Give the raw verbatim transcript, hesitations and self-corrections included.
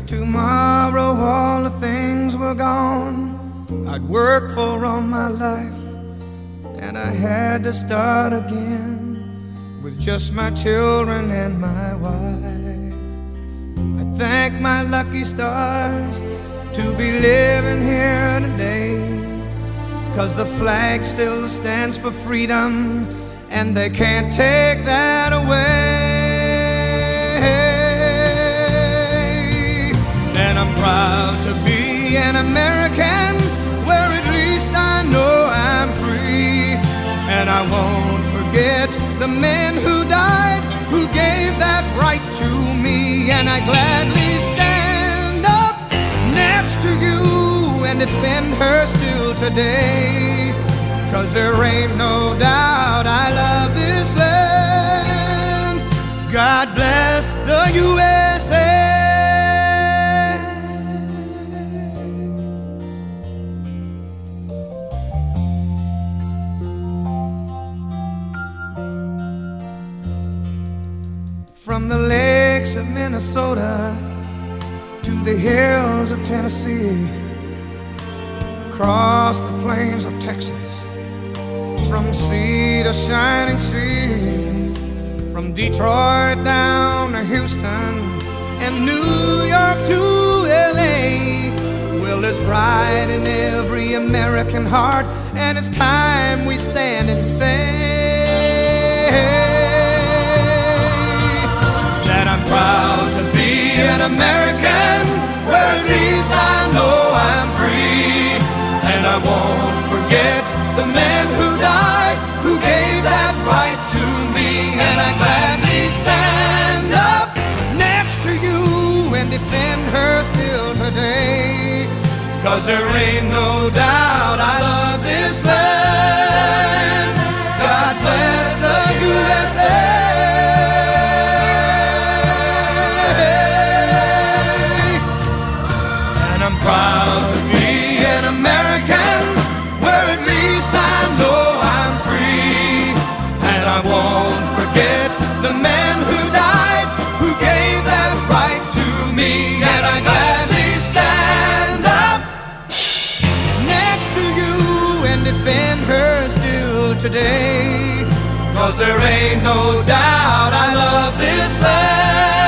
If tomorrow all the things were gone I'd work for all my life, and I had to start again with just my children and my wife. I thank my lucky stars to be living here today, 'cause the flag still stands for freedom, and they can't take that away. And I'm proud to be an American, where at least I know I'm free. And I won't forget the men who died, who gave that right to me. And I gladly stand up next to you and defend her still today, 'cause there ain't no doubt I love this land. God bless the U S A. From the lakes of Minnesota to the hills of Tennessee, across the plains of Texas, from sea to shining sea, from Detroit down to Houston and New York to L A. Well, there's pride in every American heart, and it's time we stand and say that I'm proud to be an American, where at least I know I'm free. And I won't forget the men who died, who gave that right to me. And I gladly stand up next to you and defend her still today, 'cause there ain't no doubt I love this land. God bless the U S A. I'm proud to be an American, where at least I know I'm free. And I won't forget the men who died, who gave that right to me. And I gladly stand up next to you and defend her still today, 'cause there ain't no doubt I love this land.